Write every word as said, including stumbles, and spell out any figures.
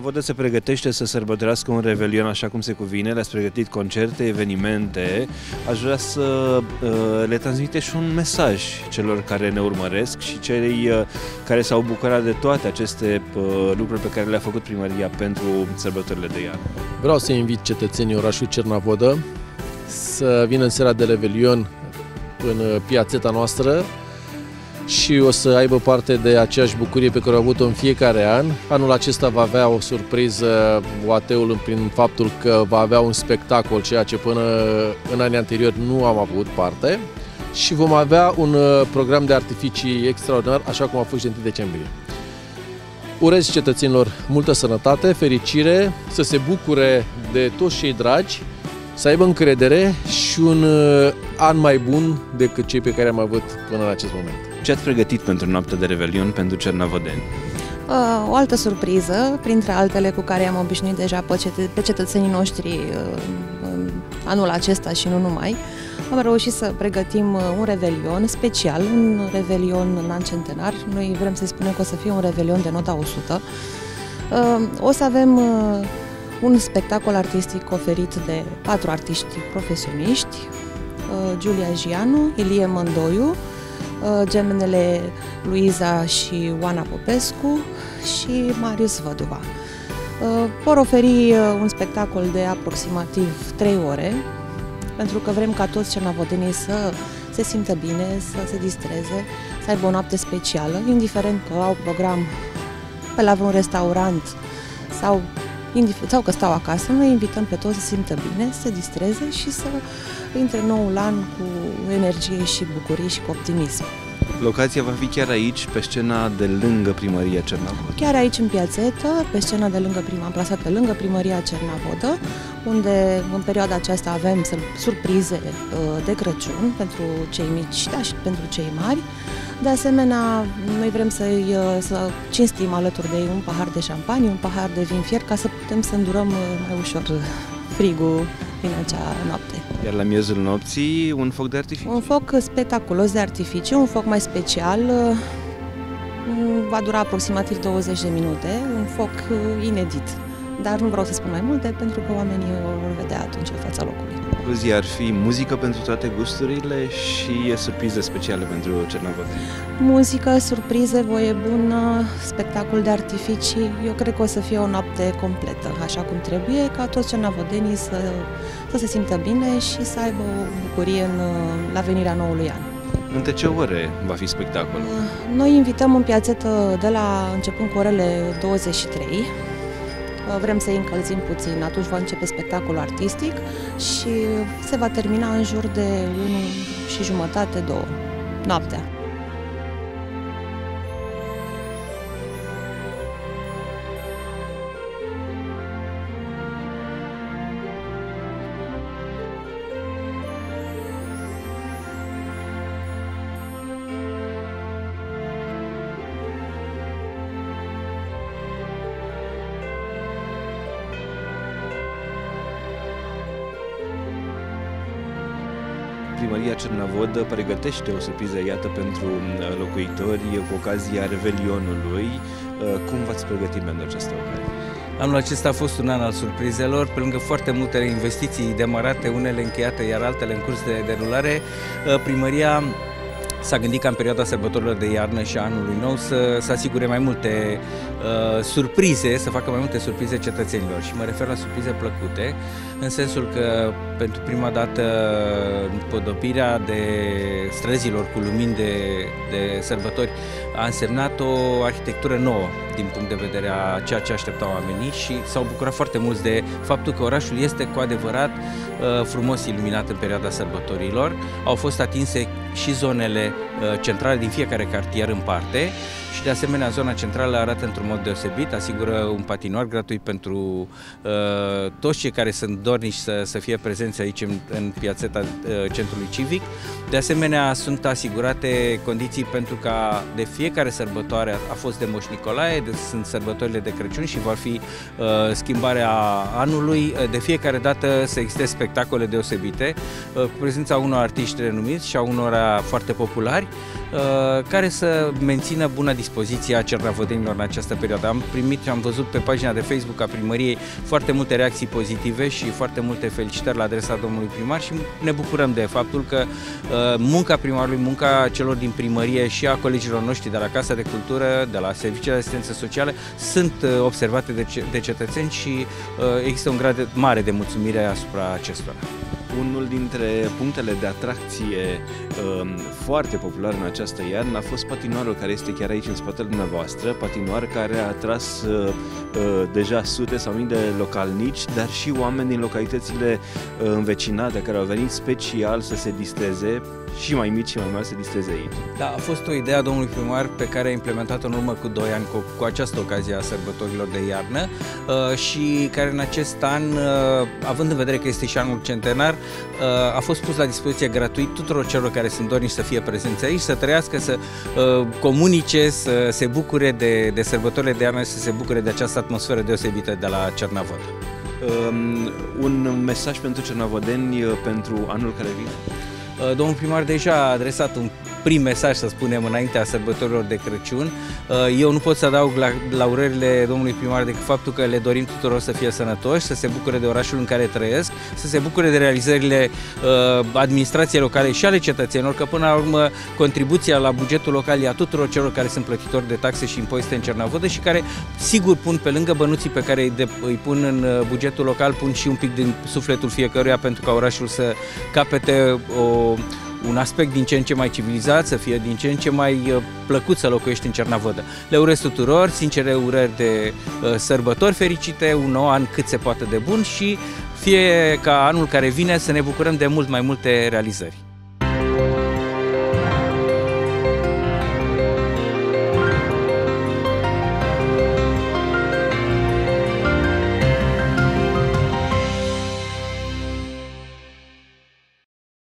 Cernavodă se pregătește să sărbătorească un revelion așa cum se cuvine, le-ați pregătit concerte, evenimente. Aș vrea să uh, le transmiteți și un mesaj celor care ne urmăresc și cei uh, care s-au bucurat de toate aceste uh, lucruri pe care le-a făcut primăria pentru sărbătorile de iarnă. Vreau să invit cetățenii orașului Cernavodă să vină în seara de revelion în piațeta noastră și o să aibă parte de aceeași bucurie pe care au avut-o în fiecare an. Anul acesta va avea o surpriză O A T-ul prin faptul că va avea un spectacol, ceea ce până în anii anteriori nu am avut parte, și vom avea un program de artificii extraordinar, așa cum a fost și în întâi decembrie. Urez cetățenilor multă sănătate, fericire, să se bucure de toți cei dragi, să aibă încredere și un an mai bun decât cei pe care am avut până în acest moment. Ce ați pregătit pentru noaptea de revelion pentru cernavodeni? O altă surpriză, printre altele cu care am obișnuit deja pe cetățenii noștri anul acesta și nu numai, am reușit să pregătim un revelion special, un revelion în an centenar. Noi vrem să spunem că o să fie un revelion de nota o sută. O să avem un spectacol artistic oferit de patru artiști profesioniști: Giulia Gianu, Ilie Mândoiu, gemenele Luiza și Oana Popescu și Marius Văduva. Vor oferi un spectacol de aproximativ trei ore, pentru că vrem ca toți cernavodenii să se simtă bine, să se distreze, să aibă o noapte specială, indiferent că au program pe la vreun restaurant sau, sau că stau acasă. Noi invităm pe toți să se simtă bine, să se distreze și să intre noul an cu energie și bucurie și cu optimism. Locația va fi chiar aici, pe scena de lângă Primăria Cernavodă. Chiar aici în piațetă, pe scena de lângă prima, amplasată lângă Primăria Cernavodă, unde în perioada aceasta avem surprize de Crăciun pentru cei mici, da, și pentru cei mari. De asemenea, noi vrem să, să cinstim alături de ei un pahar de șampanie, un pahar de vin fiert, ca să putem să îndurăm mai ușor frigul din acea noapte. Iar la miezul nopții, un foc de artificiu. Un foc spectaculos de artificiu, un foc mai special, va dura aproximativ douăzeci de minute, un foc inedit. Dar nu vreau să spun mai multe, pentru că oamenii o vor vedea atunci în fața locului. Concluzia ar fi muzică pentru toate gusturile și surprize speciale pentru cernavodeni. Muzică, surprize, voie bună, spectacol de artificii. Eu cred că o să fie o noapte completă, așa cum trebuie, ca toți cernavodenii să, să se simtă bine și să aibă o bucurie în, la venirea noului an. Între ce ore va fi spectacolul? Noi invităm în piațetă de la începând cu orele douăzeci și trei. Vrem să-i încălzim puțin, atunci va începe spectacolul artistic și se va termina în jur de unu și jumătate, două, noaptea. Primăria Cernavodă pregătește o surpriză, iată, pentru locuitori cu ocazia revelionului. Cum v-ați pregătit pentru această ocazie? Anul acesta a fost un an al surprizelor, pe lângă foarte multe investiții demarate, unele încheiate, iar altele în curs de derulare. Primăria s-a gândit ca în perioada sărbătorilor de iarnă și a anului nou să, să asigure mai multe uh, surprize, să facă mai multe surprize cetățenilor. Și mă refer la surprize plăcute, în sensul că pentru prima dată împodobirea de străzilor cu lumini de, de sărbători a însemnat o arhitectură nouă din punct de vedere a ceea ce așteptau oamenii și s-au bucurat foarte mulți de faptul că orașul este cu adevărat uh, frumos iluminat în perioada sărbătorilor. Au fost atinse și zonele uh, centrale din fiecare cartier în parte și de asemenea zona centrală arată într-un mod deosebit, asigură un patinoar gratuit pentru uh, toți cei care sunt dornici să, să fie prezenți aici în, în piațeta uh, centrului civic. De asemenea sunt asigurate condiții pentru ca de fiecare sărbătoare, a fost de Moș Nicolae, de, sunt sărbătorile de Crăciun și vor fi uh, schimbarea anului, de fiecare dată să existe spectacole deosebite uh, cu prezența unor artiști renumiți și a unora foarte populari. care să mențină bună dispoziție a cernavodănilor în această perioadă. Am primit și am văzut pe pagina de Facebook a primăriei foarte multe reacții pozitive și foarte multe felicitări la adresa domnului primar și ne bucurăm de faptul că munca primarului, munca celor din primărie și a colegilor noștri de la Casa de Cultură, de la Serviciile de Asistență Socială sunt observate de, de cetățeni și există un grad mare de mulțumire asupra acestora. Unul dintre punctele de atracție uh, foarte popular în această iarnă a fost patinoarul care este chiar aici în spatele dumneavoastră, patinoar care a atras uh, uh, deja sute sau mii de localnici, dar și oameni din localitățile uh, învecinate care au venit special să se distreze, și mai mici și mai mari, să distreze aici. Da, a fost o idee a domnului primar pe care a implementat-o în urmă cu doi ani cu, cu această ocazie a sărbătorilor de iarnă uh, și care în acest an, uh, având în vedere că este și anul centenar, uh, a fost pus la dispoziție gratuit tuturor celor care sunt dornici să fie prezenți aici, să trăiască, să uh, comunice, să se bucure de, de sărbătorile de iarnă, să se bucure de această atmosferă deosebită de la Cernavod. Um, un mesaj pentru cernavodeni pentru anul care vine? Domnul primar deja a adresat un prim mesaj, să spunem, înaintea sărbătorilor de Crăciun. Eu nu pot să adaug la, la urările domnului primar decât faptul că le dorim tuturor să fie sănătoși, să se bucure de orașul în care trăiesc, să se bucure de realizările uh, administrației locale și ale cetățenilor, că până la urmă contribuția la bugetul local e a tuturor celor care sunt plătitori de taxe și impozite în Cernavodă și care sigur pun pe lângă bănuții pe care îi, de, îi pun în bugetul local, pun și un pic din sufletul fiecăruia pentru ca orașul să capete o un aspect din ce în ce mai civilizat, să fie din ce în ce mai plăcut să locuiești în Cernavodă. Le urez tuturor sincere urări de uh, sărbători fericite, un nou an cât se poate de bun și fie ca anul care vine să ne bucurăm de mult mai multe realizări.